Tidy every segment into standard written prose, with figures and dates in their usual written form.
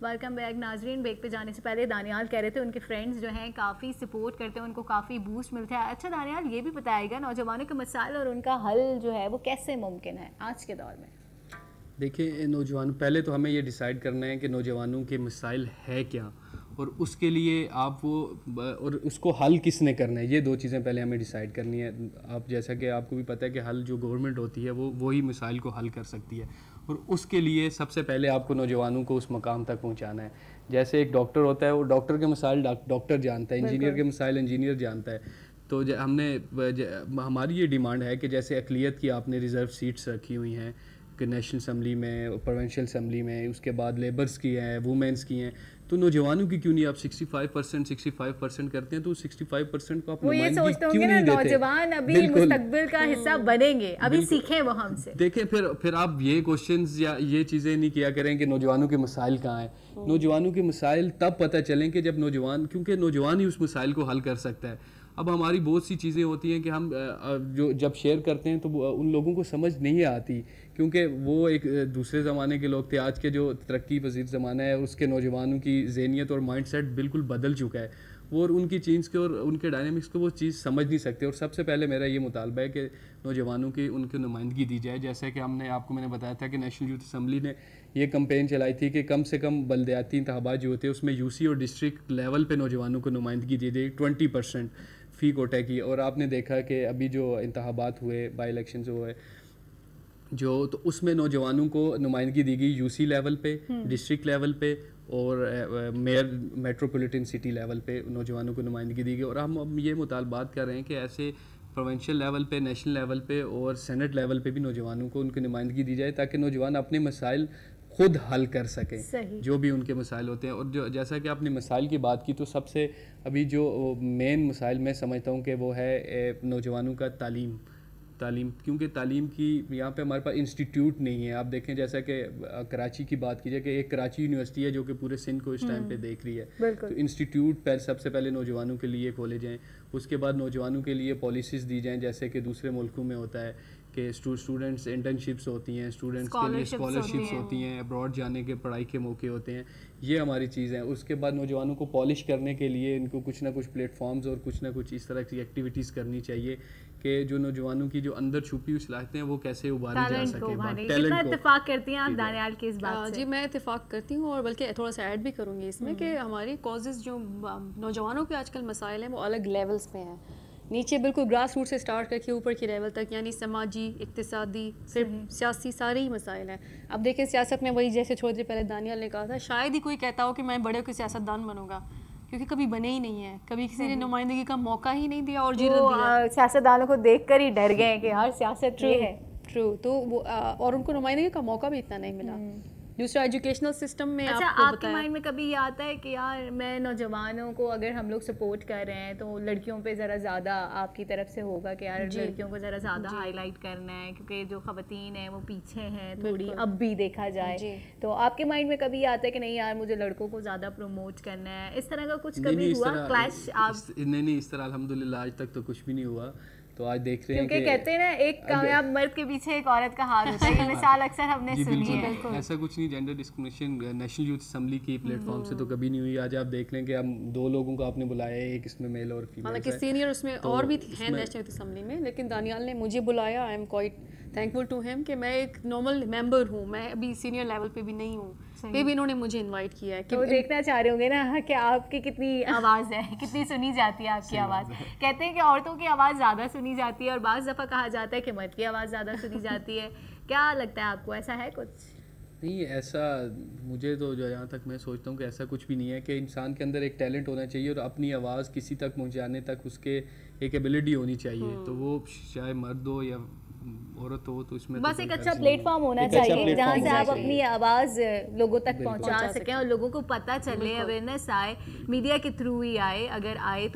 Welcome back ناظرین. Break پہ جانے سے پہلے دانیال کہہ رہے تھے ان کے فرینڈس جو ہیں کافی سپورٹ کرتے ہیں, ان کو کافی بوسٹ ملتا ہے. اچھا دانیال, یہ بھی بتائے گا نوجوانوں کے مسائل اور ان کا حل جو ہے وہ کیسے ممکن ہے آج کے دور میں؟ دیکھیں, نوجوان پہلے تو ہمیں یہ ڈیسائیڈ کرنا ہے کہ نوجوانوں کے مسائل ہے کیا, اور اس کے لیے آپ اور اس کو حل کس نے کرنا ہے, یہ دو چیزیں پہلے ہمیں ڈیسائیڈ کرنی ہے. آپ جیسا کہ آپ کو بھی پتہ ہے کہ حل جو گورنمنٹ ہوتی ہے وہی مسائل کو حل کر سکتی ہے, اور اس کے لیے سب سے پہلے آپ کو نوجوانوں کو اس مقام تک پہنچانا ہے. جیسے ایک ڈاکٹر ہوتا ہے, وہ ڈاکٹر کے مسائل ڈاکٹر جانتا ہے, انجینئر کے مسائل انجینئر جانتا ہے. تو ہماری یہ ڈیمانڈ ہے کہ جیسے اقلیت کی آپ نے ریزرو سیٹس رکھی ہوئی ہیں کہ نیشنل اسمبلی میں, پروونشل اسمبلی میں, اس کے بعد لیبرس کی ہیں, وومنس کی ہیں, تو نوجوانوں کی کیوں نہیں آپ 65% کرتے ہیں؟ تو 65% کو آپ نمائندگی کیوں نہیں دیتے؟ نوجوان ابھی مستقبل کا حصہ بنیں گے, ابھی سیکھیں وہ ہم سے. دیکھیں پھر آپ یہ کوشچنز یا یہ چیزیں نہیں کیا کریں کہ نوجوانوں کے مسائل کہاں ہیں. نوجوانوں کے مسائل تب پتہ چلیں کہ جب نوجوان, کیونکہ نوجوان ہی اس مسائل کو حل کر سکتا ہے. اب ہماری بہت سی چیزیں ہوتی ہیں کہ ہم جو جب شیئر کرتے ہیں تو ان لوگوں کو سمجھ نہیں آتی, کیونکہ وہ ایک دوسرے زمانے کے لوگ تھے. آج کے جو ترقی پذیر زمانہ ہے اس کے نوجوانوں کی ذہنیت اور مائنڈ سیٹ بالکل بدل چکا ہے, وہ اور ان کی چیز کے اور ان کے ڈائنامکس کو وہ چیز سمجھ نہیں سکتے. اور سب سے پہلے میرا یہ مطالبہ ہے کہ نوجوانوں کی ان کی نمائندگی دی جائے. جیسے کہ میں نے بتایا تھا کہ نیشنل یوتھ اسمبلی نے یہ کمپین چلائی تھی کہ کم سے کم بلدیاتی انتخابات جو ہوتے ہیں اس میں یو سی اور ڈسٹرکٹ لیول پہ نوجوانوں کو نمائندگی دی گئی 20% فی کوٹے کی. اور آپ نے دیکھا کہ ابھی جو انتخابات ہوئے, بائی الیکشنز ہوئے جو, تو اس میں نوجوانوں کو نمائندگی دی گئی یو سی لیول پہ, ڈسٹرکٹ لیول پہ, اور میئر میٹروپولیٹن سٹی لیول پہ نوجوانوں کو نمائندگی دی گئی. اور ہم یہ مطالبات کر رہے ہیں کہ ایسے پروونشل لیول پہ, نیشنل لیول پہ اور سینٹ لیول پہ بھی نوجوانوں کو ان کی نمائندگی دی جائے, تاکہ نوجوان اپنے مسائل خود حل کر سکیں جو بھی ان کے مسائل ہوتے ہیں. اور جو جیسا کہ آپ نے مسائل کی بات کی, تو سب سے ابھی جو مین مسائل میں سمجھتا ہوں کہ وہ ہے نوجوانوں کا تعلیم, کیونکہ تعلیم کی یہاں پہ ہمارے پاس انسٹیٹیوٹ نہیں ہے. آپ دیکھیں جیسا کہ کراچی کی بات کی جائے کہ ایک کراچی یونیورسٹی ہے جو کہ پورے سندھ کو اس ٹائم پہ دیکھ رہی ہے, تو انسٹیٹیوٹ سب سے پہلے نوجوانوں کے لیے کھولے جائیں. اس کے بعد نوجوانوں کے لیے پالیسیز دی جائیں, جیسے کہ دوسرے ملکوں میں ہوتا ہے کہ اسٹوڈنٹس انٹرنشپس ہوتی ہیں, اسٹوڈنٹس کے لیے اسکالرشپس ہوتی ہیں, ابراڈ جانے کے پڑھائی کے موقع ہوتے ہیں. یہ ہماری چیز ہیں. اس کے بعد نوجوانوں کو پالش کرنے کے لیے ان کو کچھ نہ کچھ پلیٹ فارمز اور کچھ نہ کچھ اس طرح کی ایکٹیویٹیز کرنی چاہیے کہ جو نوجوانوں کی جو اندر چھپی ہوئی صلاحیتیں ہیں وہ کیسے ابھاری جا سکیں. کتنا اتفاق کرتی ہیں آپ دانیال کی اس بات سے؟ جی میں اتفاق کرتی ہوں, اور بلکہ تھوڑا سا ایڈ بھی کروں گی اس میں کہ ہماری کازز جو نوجوانوں کے آج کل مسائل ہیں وہ الگ لیولز پہ ہیں. نیچے بالکل گراس روٹ سے سٹارٹ کر کے اوپر کی لیول تک, یعنی سماجی, اقتصادی, صرف سیاسی سارے ہی مسائل ہیں. اب دیکھیں سیاست میں وہی جیسے تھوڑی دیر پہلے دانیال نے کہا تھا, شاید ہی کوئی کہتا ہو کہ میں بڑے ہو کے سیاست دان بنوں گا, کیونکہ کبھی بنے ہی نہیں ہیں, کبھی کسی نے نمائندگی کا موقع ہی نہیں دیا, اور سیاست دانوں کو دیکھ کر ہی ڈر گئے کہ ہر سیاست یہ ہے. ٹرو, تو وہ اور ان کو نمائندگی کا موقع بھی اتنا نہیں ملا. دوسرا ایجوکیشنل سسٹم میں آپ کے مائنڈ میں کبھی یہ آتا ہے کہ یار میں نوجوانوں کو اگر ہم لوگ سپورٹ کر رہے ہیں تو لڑکیوں پہ ذرا زیادہ آپ کی طرف سے ہوگا کہ یار لڑکیوں کو ذرا زیادہ ہائی لائٹ کرنا ہے کیونکہ جو خواتین ہیں وہ پیچھے ہیں تھوڑی, اب بھی دیکھا جائے, تو آپ کے مائنڈ میں کبھی یہ آتا ہے کہ نہیں یار مجھے لڑکوں کو زیادہ پروموٹ کرنا ہے, اس طرح کا کچھ کبھی ہوا کلیش؟ نہیں, اس طرح الحمدللہ آج تک تو کچھ بھی نہیں ہوا. تو آج دیکھ رہے ہیں کیونکہ کہتے ہیں نا ایک کامیاب مرد کے پیچھے ایک عورت کا ہاتھ ہوتا ہے, یہ مثال اکثر ہم نے سنی ہے. ایسا کچھ نہیں, gender discrimination national youth assembly کی پلیٹ فارم سے تو کبھی نہیں ہوئی. آج آپ دیکھ لیں کہ ہم 2 لوگوں کو آپ نے بلایا ہے, ایک اس میں میل اور فیمیل, حالانکہ سینئر اس میں اور بھی ہیں نیشنل یوتھ اسمبلی میں, لیکن دانیال نے مجھے بلایا. I am quite thankful to him کہ میں ایک نارمل ممبر ہوں, میں ابھی سینئر لیول پہ بھی نہیں ہوں, پھر بھی انہوں نے مجھے انوائٹ کیا ہے. کہ وہ دیکھنا چاہ رہے ہوں گے نا کہ آپ کی کتنی آواز ہے, کتنی سنی جاتی ہے آپ کی آواز. کہتے ہیں کہ عورتوں کی آواز زیادہ سنی جاتی ہے, اور بعض دفعہ کہا جاتا ہے کہ مرد کی آواز زیادہ سنی جاتی ہے. کیا لگتا ہے آپ کو, ایسا ہے کچھ؟ نہیں, ایسا مجھے تو جو یہاں تک میں سوچتا ہوں کہ ایسا کچھ بھی نہیں ہے. کہ انسان کے اندر ایک ٹیلنٹ ہونا چاہیے اور اپنی آواز کسی تک پہنچانے تک اس کے ایک ایبلٹی ہونی چاہیے. تو وہ چاہے مرد ہو یا عورت ہو, تو اس میں بس ایک اچھا پلیٹ فارم ہونا چاہیے جہاں سے آپ اپنی آواز لوگوں تک پہنچا سکیں اور لوگوں کو پتہ چلے, اویئرنیس آئے, میڈیا کے تھرو ہی آئے اگر آئے تو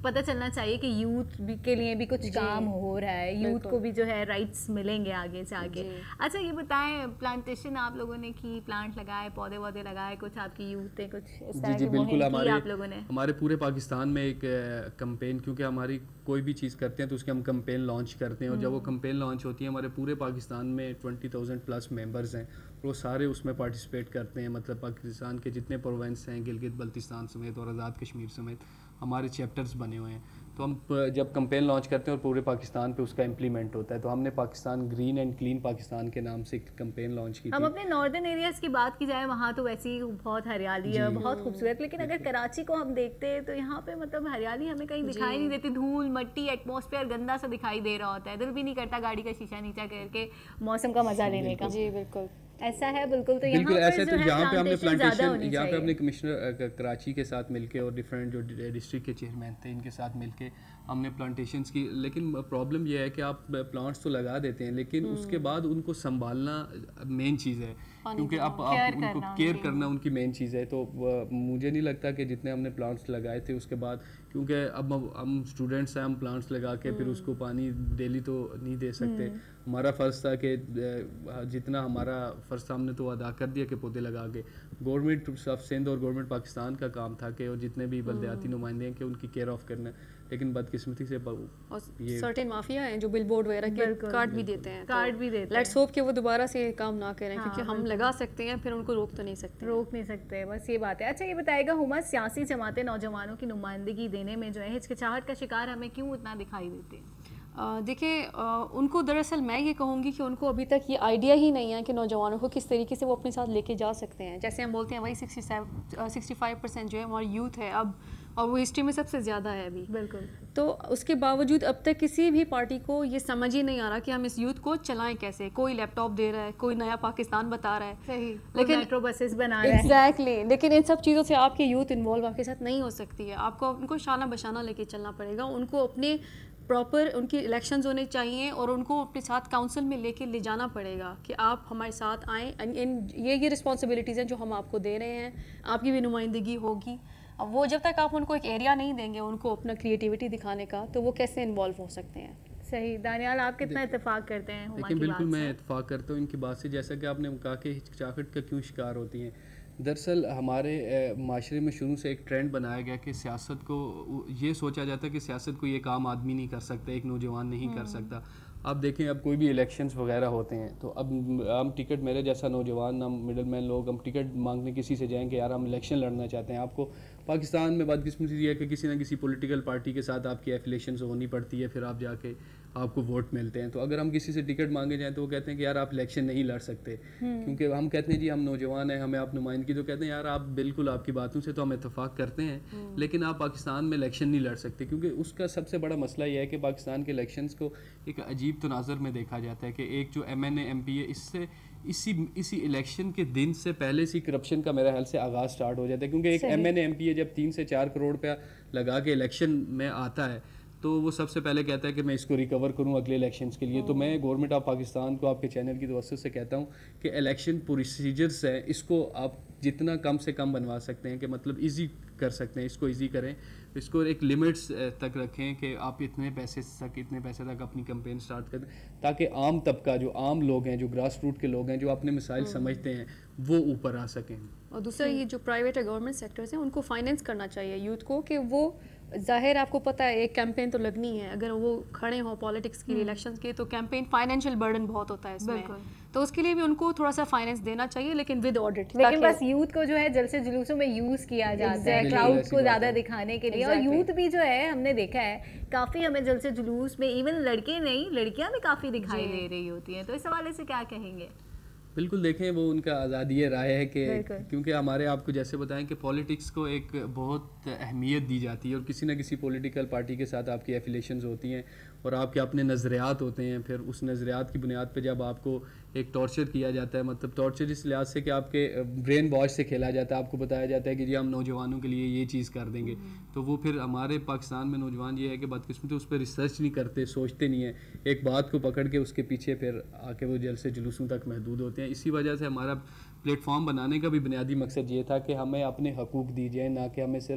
پتہ چلنا چاہیے کہ یوتھ کے لیے بھی کچھ کام ہو رہا ہے, یوتھ کو بھی جو ہے رائٹس ملیں گے آگے سے آگے. اچھا یہ بتائیں, پلانٹیشن آپ لوگوں نے کی, پلانٹ لگائے, پودے وودے لگائے, کچھ آپ کی یوتھ نے کچھ اس طرح کی مہم کی آپ لوگوں نے؟ ہمارے پورے پاکستان میں ایک کمپین, کیونکہ ہماری کوئی بھی چیز کرتے ہیں تو اس کی ہم کمپین لانچ کرتے ہیں, اور جب وہ کمپین لانچ ہوتی ہے ہمارے پورے پاکستان میں 20,000+ ممبرز ہیں, وہ سارے اس میں پارٹیسپیٹ کرتے ہیں. مطلب پاکستان کے جتنے پروونس ہیں, گلگت بلتستان سمیت اور آزاد کشمیر سمیت ہمارے چیپٹرز بنے ہوئے ہیں. تو ہم جب کمپین لانچ کرتے ہیں اور پورے پاکستان پہ اس کا امپلیمنٹ ہوتا ہے, تو ہم نے Pakistan green and clean Pakistan کے نام سے ایک کمپین لانچ کی تھی. ہم اپنے ناردرن ایریاز کی بات کی جائے, وہاں تو ویسی بہت ہریالی ہے, بہت خوبصورت, لیکن اگر کراچی کو ہم دیکھتے ہیں تو یہاں پہ مطلب ہریالی ہمیں کہیں دکھائی نہیں دیتی, دھول مٹی, ایٹماسفیئر گندا سا دکھائی دے رہا ہوتا ہے, دل بھی نہیں کرتا گاڑی کا شیشہ نیچا کر کے موسم کا مزہ لینے کا. جی بالکل ایسا ہے بالکل. تو بالکل ایسا ہے. تو یہاں پہ ہم نے پلانٹیشن, یہاں پہ ہم نے کمشنر کراچی کے ساتھ مل کے اور ڈفرینٹ جو ڈسٹرکٹ کے چیئرمین تھے ان کے ساتھ مل کے ہم نے پلانٹیشنس کی. لیکن پرابلم یہ ہے کہ آپ پلانٹس تو لگا دیتے ہیں, لیکن اس کے بعد ان کو سنبھالنا مین چیز ہے, کیونکہ آپ ان کو کیئر کرنا ان کی مین چیز ہے. تو مجھے نہیں لگتا کہ جتنے ہم نے پلانٹس لگائے تھے اس کے بعد, کیونکہ اب ہم اسٹوڈنٹس ہیں, ہم پلانٹس لگا کے پھر اس کو پانی ڈیلی تو نہیں دے سکتے. ہمارا فرض تھا کہ جتنا ہمارا فرض تھا ہم نے تو ادا کر دیا کہ پودے لگا کے. گورنمنٹ آف سندھ اور گورنمنٹ پاکستان کا کام تھا کہ جتنے بھی بلدیاتی نمائندے ہیں کہ ان کی کیئر آف کرنا, لیکن بدقسمتی سے یہ سرٹن مافیا ہیں جو بل بورڈ وغیرہ کے کارڈ بھی دیتے ہیں. لیٹس ہوپ کہ وہ دوبارہ سے کام نہ کریں, کیونکہ ہم لگا سکتے ہیں پھر ان کو روک تو نہیں سکتے, بس یہ بات ہے. اچھا یہ بتائے گا ہما, سیاسی جماعتیں نوجوانوں کی نمائندگی دینے میں جو ہے ہچکچاہٹ کا شکار ہمیں کیوں اتنا دکھائی دیتے ہیں؟ دیکھیں ان کو دراصل میں یہ کہوں گی کہ ان کو ابھی تک یہ آئیڈیا ہی نہیں ہے کہ نوجوانوں کو کس طریقے سے وہ اپنے ساتھ لے کے جا سکتے ہیں. جیسے ہم بولتے ہیں وہی 65% جو ہے ہماری یوتھ ہے اب, اور وہ ہسٹری میں سب سے زیادہ ہے ابھی. بالکل. تو اس کے باوجود اب تک کسی بھی پارٹی کو یہ سمجھ ہی نہیں آ رہا کہ ہم اس یوتھ کو چلائیں کیسے. کوئی لیپ ٹاپ دے رہا ہے, کوئی نیا پاکستان بتا رہا ہے, صحیح, لیکن میٹرو بسز بنا رہا ہے. ایگزیکٹلی. لیکن ان سب چیزوں سے آپ کی یوتھ انوالو آپ کے ساتھ نہیں ہو سکتی ہے. آپ کو ان کو شانہ بشانہ لے کے چلنا پڑے گا. ان کو اپنے پراپر ان کی الیکشنز ہونے چاہیے, اور ان کو اپنے ساتھ کاؤنسل میں لے جانا پڑے گا کہ آپ ہمارے ساتھ آئیں. یہ رسپانسبلٹیز ہیں جو ہم آپ کو دے رہے ہیں, آپ کی بھی نمائندگی ہوگی. اب وہ جب تک آپ ان کو ایک ایریا نہیں دیں گے ان کو اپنا کریٹیوٹی دکھانے کا, تو وہ کیسے انوالو ہو سکتے ہیں؟ صحیح. دانیال آپ کتنا اتفاق کرتے ہیں؟ لیکن بالکل میں اتفاق کرتا ہوں ان کی بات سے. جیسا کہ آپ نے کہا کہ ہچکچاہٹ کا کیوں شکار ہوتی ہیں, دراصل ہمارے معاشرے میں شروع سے ایک ٹرینڈ بنایا گیا کہ سیاست کو یہ سوچا جاتا ہے کہ سیاست کو یہ کام آدمی نہیں کر سکتا, ایک نوجوان نہیں کر سکتا. آپ دیکھیں اب کوئی بھی الیکشنز وغیرہ ہوتے ہیں تو اب ہم ٹکٹ, میرے جیسا نوجوان, ہم مڈل مین لوگ, ہم ٹکٹ مانگنے کسی سے جائیں کہ یار ہم الیکشن لڑنا چاہتے ہیں. آپ کو پاکستان میں بدقسمتی یہ ہے کہ کسی نہ کسی پولیٹیکل پارٹی کے ساتھ آپ کی ایفیلیشنز ہونی پڑتی ہے, پھر آپ جا کے آپ کو ووٹ ملتے ہیں. تو اگر ہم کسی سے ٹکٹ مانگے جائیں تو وہ کہتے ہیں کہ یار آپ الیکشن نہیں لڑ سکتے, کیونکہ ہم کہتے ہیں جی ہم نوجوان ہیں, ہمیں آپ نمائندگی. تو کہتے ہیں یار آپ بالکل, آپ کی باتوں سے تو ہم اتفاق کرتے ہیں, لیکن آپ پاکستان میں الیکشن نہیں لڑ سکتے. کیونکہ اس کا سب سے بڑا مسئلہ یہ ہے کہ پاکستان کے الیکشنز کو ایک عجیب تناظر میں دیکھا جاتا ہے کہ ایک جو MNA MP ہے, اس سے اسی الیکشن کے دن سے پہلے سے کرپشن کا میرا خیال سے آغاز سٹارٹ ہو جاتا ہے. کیونکہ ایک MNA MP ہے جب 3 سے 4 کروڑ روپیہ لگا کے الیکشن میں آتا ہے تو وہ سب سے پہلے کہتا ہے کہ میں اس کو ریکور کروں اگلے الیکشنز کے لیے. تو میں گورنمنٹ آف پاکستان کو آپ کے چینل کی توسط سے کہتا ہوں کہ الیکشن پروسیجرز ہیں, اس کو آپ جتنا کم سے کم بنوا سکتے ہیں کہ مطلب ایزی کر سکتے ہیں, اس کو ایزی کریں, اس کو ایک لمٹس تک رکھیں کہ آپ اتنے پیسے تک اپنی کمپین سٹارٹ کریں, تاکہ عام طبقہ, جو عام لوگ ہیں, جو گراس روٹ کے لوگ ہیں, جو اپنے مسائل سمجھتے ہیں, وہ اوپر آ سکیں. اور دوسرا یہ جو پرائیویٹ اور گورنمنٹ سیکٹرز ہیں ان کو فائنینس کرنا چاہیے یوتھ کو, کہ وہ ظاہر آپ کو پتہ ہے ایک کیمپین تو لگنی ہے, اگر وہ کھڑے ہوں پالیٹکس کے الیکشنز کے تو کیمپین فائنینشیل برڈن بہت ہوتا ہے اس میں, تو اس کے لیے بھی ان کو تھوڑا سا فائنینس دینا چاہیے, لیکن ود آڈٹ. لیکن بس یوتھ کو جو ہے جلسے جلوسوں میں یوز کیا جاتا ہے کراؤڈ کو زیادہ دکھانے کے لیے, اور یوتھ بھی جو ہے ہم نے دیکھا ہے کافی ہمیں جلسے جلوس میں, ایون لڑکے نہیں لڑکیاں بھی کافی دکھائی دے رہی ہوتی ہیں. تو اس حوالے سے کیا کہیں گے؟ بالکل دیکھیں وہ ان کا آزادی رائے ہے کہ کیونکہ ہمارے آپ کو جیسے بتائیں کہ پولیٹکس کو ایک بہت اہمیت دی جاتی ہے, اور کسی نہ کسی پولیٹیکل پارٹی کے ساتھ آپ کی ایفیلیشنز ہوتی ہیں اور آپ کے اپنے نظریات ہوتے ہیں. پھر اس نظریات کی بنیاد پہ جب آپ کو ایک ٹارچر کیا جاتا ہے, مطلب ٹارچر اس لحاظ سے کہ آپ کے برین واش سے کھیلا جاتا ہے, آپ کو بتایا جاتا ہے کہ جی ہم نوجوانوں کے لیے یہ چیز کر دیں گے, تو وہ پھر ہمارے پاکستان میں نوجوان یہ ہے کہ بدقسمتی اس پہ ریسرچ نہیں کرتے, سوچتے نہیں ہیں, ایک بات کو پکڑ کے اس کے پیچھے پھر آ کے وہ جلسے جلوسوں تک محدود ہوتے ہیں. اسی وجہ سے ہمارا پلیٹ فارم بنانے کا بھی بنیادی مقصد یہ تھا کہ ہمیں اپنے حقوق دی جائیں, نہ کہ ہمیں صرف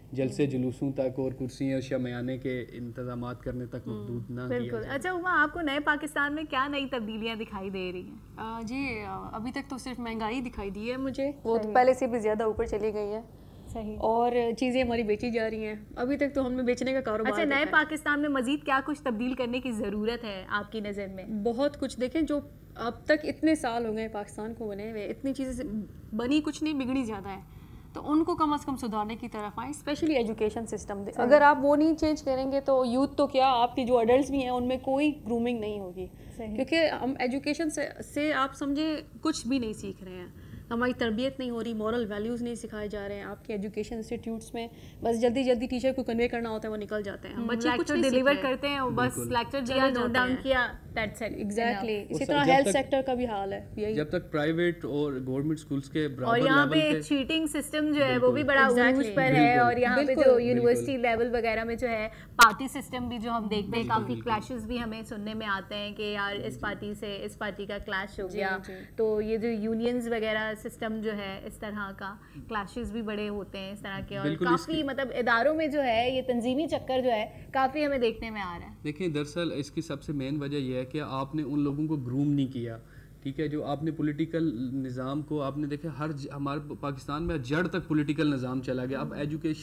جلسے جلوسوں تک اور کرسیوں اور شامیانے کے انتظامات کرنے تک محدود نہ کیا بالکل. اچھا عما، آپ کو نئے پاکستان میں کیا نئی تبدیلیاں دکھائی دے رہی ہیں؟ جی ابھی تک تو صرف مہنگائی دکھائی دی ہے مجھے، وہ تو پہلے سے بھی زیادہ اوپر چلی گئی ہے. صحیح. اور چیزیں ہماری بیچی جا رہی ہیں، ابھی تک تو ہم نے بیچنے کا کاروبار. اچھا، نئے پاکستان میں مزید کیا کچھ تبدیل کرنے کی ضرورت ہے آپ کی نظر میں؟ بہت کچھ. دیکھیں جو اب تک اتنے سال ہو گئے پاکستان کو بنے ہوئے، اتنی چیزیں بنی کچھ نہیں، بگڑی زیادہ ہے، تو ان کو کم از کم سدھارنے کی طرف آئیں. اسپیشلی ایجوکیشن سسٹم، اگر آپ وہ نہیں چینج کریں گے تو یوتھ تو کیا، آپ کی جو اڈلٹس بھی ہیں ان میں کوئی گرومنگ نہیں ہوگی. کیونکہ ہم ایجوکیشن سے آپ سمجھیں کچھ بھی نہیں سیکھ رہے ہیں، ہماری تربیت نہیں ہو رہی، مورل ویلیوز نہیں سکھائے جا رہے ہیں. آپ کے ایجوکیشن انسٹیٹیوٹس میں بس جلدی جلدی ٹیچر کو کنوے کرنا ہوتا ہے، وہ نکل جاتے ہیں. بچے کچھ نہیں ڈیلیور کرتے ہیں، بس لیکچر دیا، نوٹ ڈاؤن کیا، دیٹس اٹ. ایگزیکٹلی. اسی طرح ہیلتھ سیکٹر کا بھی حال ہے. جب تک پرائیویٹ اور گورنمنٹ اسکولس کے برابر اور یہاں پہ چیٹنگ سسٹم جو ہے وہ بھی بڑا عروج پر ہے. اور یہاں پہ جو یونیورسٹی لیول وغیرہ میں جو ہے پارٹی سسٹم بھی جو ہم دیکھتے ہیں، کافی کلیشز بھی ہمیں سننے میں آتے ہیں کہ یار اس پارٹی سے اس پارٹی کا کلیش ہو گیا. تو یہ جو یونینز وغیرہ سسٹم جو ہے اس طرح کا کلیشز بھی بڑے ہوتے ہیں اس طرح کے. اور کافی مطلب اداروں میں جو ہے یہ تنظیمی چکر جو ہے کافی ہمیں دیکھنے میں آ رہا ہے. دیکھیں دراصل اس کی سب سے مین وجہ یہ ہے کہ آپ نے ان لوگوں کو گروم نہیں کیا. ٹھیک ہے، جو آپ نے پولیٹیکل نظام کو آپ نے دیکھا، ہمارے پاکستان میں جڑ تک پولیٹیکل نظام چلا گیا. اب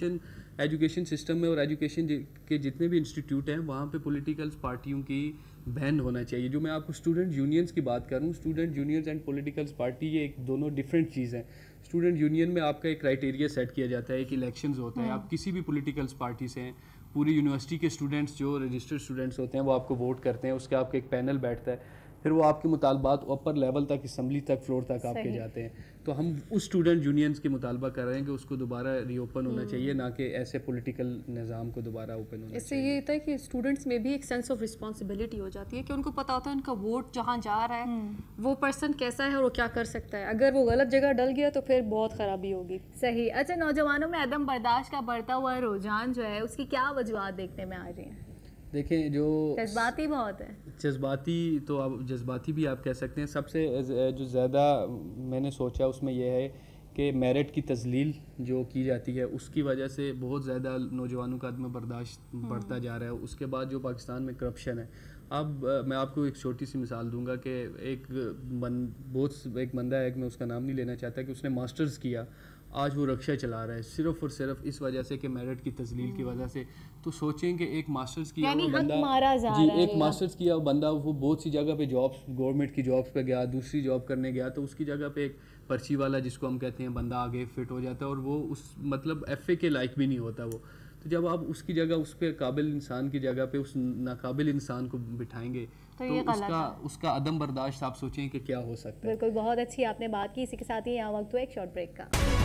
ایجوکیشن سسٹم میں اور ایجوکیشن کے جتنے بھی انسٹیٹیوٹ ہیں وہاں پہ پولیٹیکل پارٹیوں کی بین ہونا چاہیے. جو میں آپ کو اسٹوڈنٹ یونینز کی بات کروں، student unions and political party یہ ایک دونوں ڈفرینٹ چیز ہیں. اسٹوڈنٹ یونین میں آپ کا ایک کرائٹیریا سیٹ کیا جاتا ہے، ایک الیکشنز ہوتا ہے. آپ کسی بھی پولیٹیکل پارٹی سے ہیں، پوری یونیورسٹی کے اسٹوڈنٹس جو رجسٹرڈ اسٹوڈنٹس ہوتے ہیں وہ آپ کو ووٹ کرتے ہیں. اس کا آپ کا ایک پینل بیٹھتا ہے، پھر وہ آپ کے مطالبات اپر لیول تک، اسمبلی تک، فلور تک آپ کے جاتے ہیں. تو ہم اس اسٹوڈنٹ یونینز کے مطالبہ کر رہے ہیں کہ اس کو دوبارہ ری اوپن ہونا چاہیے، نہ کہ ایسے پولیٹیکل نظام کو دوبارہ اوپن ہونا چاہیے. اس سے یہ ہوتا ہے کہ اسٹوڈنٹس میں بھی ایک سینس آف رسپانسبلٹی ہو جاتی ہے کہ ان کو پتہ ہوتا ہے ان کا ووٹ جہاں جا رہا ہے وہ پرسن کیسا ہے اور وہ کیا کر سکتا ہے. اگر وہ غلط جگہ ڈل گیا تو پھر بہت خرابی ہوگی. صحیح. اچھا، نوجوانوں میں عدم برداشت کا بڑھتا ہوا رجحان جو ہے اس کی کیا وجوہات دیکھنے میں آ رہی ہیں؟ دیکھیں جو جذباتی بہت ہے. جذباتی تو آپ جذباتی بھی آپ کہہ سکتے ہیں. سب سے جو زیادہ میں نے سوچا اس میں یہ ہے کہ میرٹ کی تذلیل جو کی جاتی ہے اس کی وجہ سے بہت زیادہ نوجوانوں کا عدم برداشت بڑھتا جا رہا ہے. اس کے بعد جو پاکستان میں کرپشن ہے، اب میں آپ کو ایک چھوٹی سی مثال دوں گا کہ ایک بندہ ہے، میں اس کا نام نہیں لینا چاہتا، کہ اس نے ماسٹرز کیا، آج وہ رکشہ چلا رہا ہے صرف اور صرف اس وجہ سے کہ میرٹ کی تذلیل کی وجہ سے. تو سوچیں کہ ایک ماسٹرز کیا ہوا بندہ، ایک ماسٹرز کیا ہوا بندہ وہ بہت سی جگہ پہ جابس، گورنمنٹ کی جابس پہ گیا، دوسری جاب کرنے گیا، تو اس کی جگہ پہ ایک پرچی والا جس کو ہم کہتے ہیں بندہ آگے فٹ ہو جاتا ہے اور وہ اس مطلب ایف اے کے لائق بھی نہیں ہوتا وہ. تو جب آپ اس کی جگہ، اس پہ قابل انسان کی جگہ پہ اس ناقابل انسان کو بٹھائیں گے تو اس کا عدم برداشت آپ سوچیں کہ کیا ہو سکتا ہے. بالکل، بہت اچھی آپ نے بات کی. اسی کے ساتھ ہی یہاں وقت ہوا ایک شارٹ بریک کا.